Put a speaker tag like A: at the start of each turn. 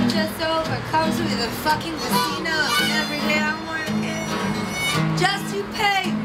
A: just overcomes me, the fucking casinos, and every day I'm working just to pay